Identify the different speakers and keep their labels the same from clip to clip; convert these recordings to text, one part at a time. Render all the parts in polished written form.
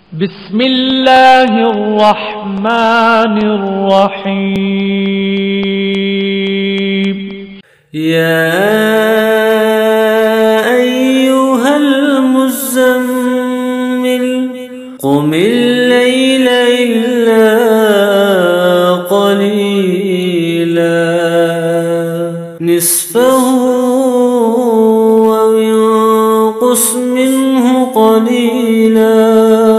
Speaker 1: بسم الله الرحمن الرحيم.
Speaker 2: يا أيها المزمل قم الليل إلا قليلا نصفه أو انقص منه قليلا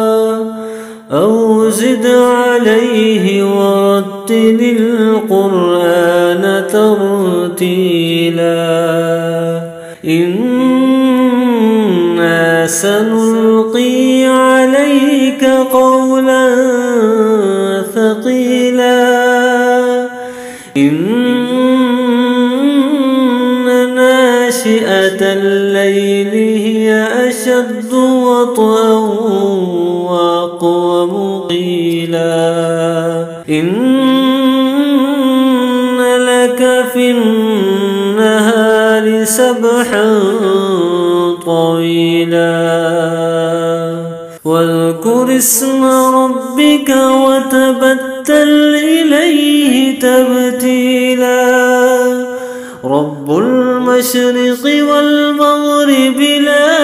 Speaker 2: أو زد عليه ورتل القرآن ترتيلا إنا سنلقي عليك قولا ثقيلا إن ناشئة الليل هي أشد وطئا وأقوم قيلا إن لك في النهار سبحا طويلا واذكر اسم ربك وتبتل إليه تبتيلا رب المشرق والمغرب لا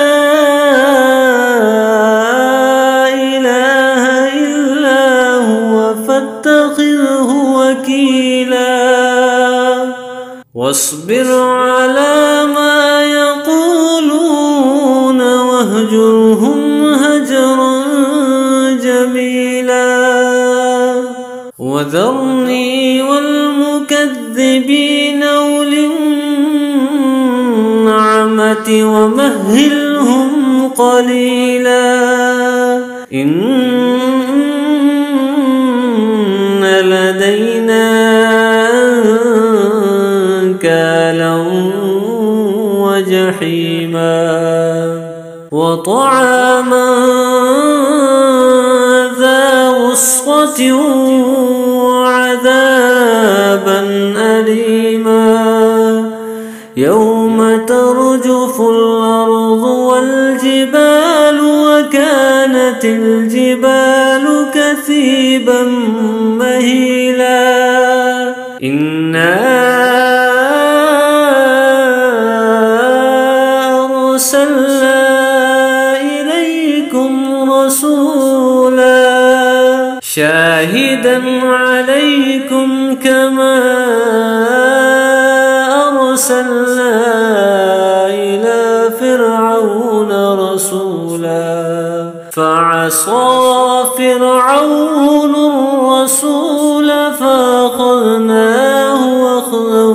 Speaker 2: إله إلا هو فاتخذه وكيلا واصبر على ما يقولون واهجرهم هجرا جميلا وذرني والمكذبين أولي النعمة ومهلهم قليلا إن لدينا أنكالا وجحيما وطعاما ذا غصة وعذابا أليما يوم ترجف الأرض والجبال وكانت الجبال كثيبا مهيلا إنا أرسلنا إليكم رسولا شاهدا عليكم كما أرسلنا إلى فرعون رسولا فعصى فرعون الرسول فأخذناه أخذا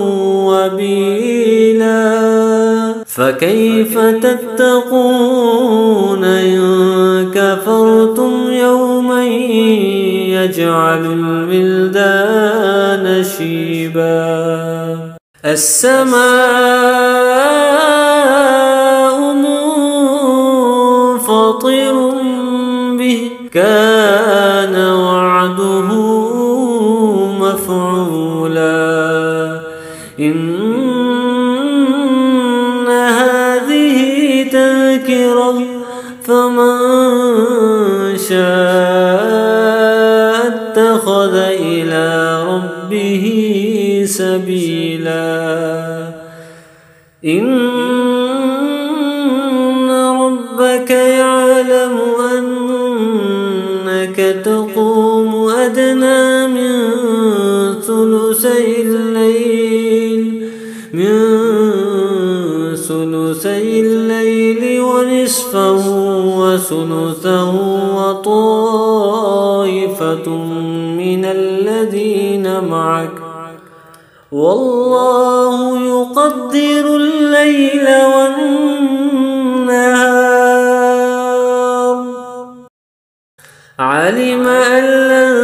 Speaker 2: وبيلا فكيف تتقون إن كفرتم يوما يجعل الولدان شيبا السماء منفطر به كان وعده مفعولا إن هذه تذكرة فمن شاء اتخذ إلى ربه سبيلا إن ربك يعلم أنك تقوم أدنى من ثلثي الليل ونصفه وثلثه وطائفة من الذين معك والله يقدر الليل والنهار علم أن لن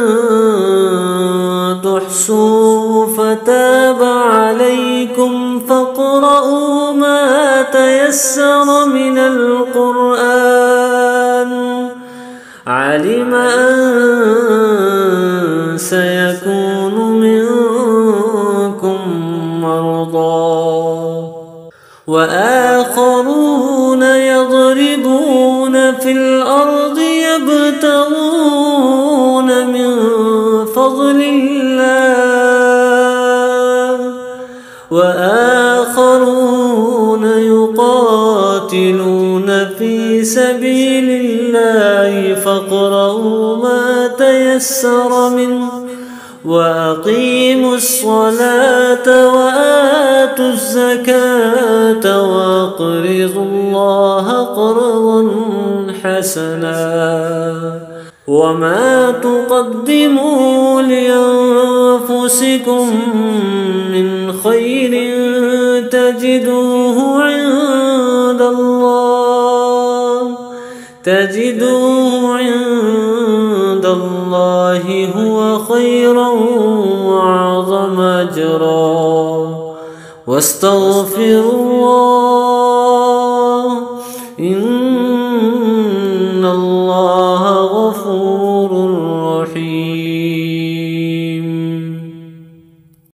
Speaker 2: تحصوا فتاب عليكم فاقرؤوا ما تيسر من القرآن علم أن سيكون منكم مرضى وآخرون يضربون في الأرض يبتغون من فضل الله وآخرون يقاتلون في سبيل الله فاقرؤوا ما تيسر منه وأقيموا الصلاة وآتوا الزكاة وأقرضوا الله قرضا حسنا وما تقدموا لأنفسكم من خير تجدوه عند الله هو خيرا وأعظم أجرا واستغفروا الله إن الله غفور رحيم.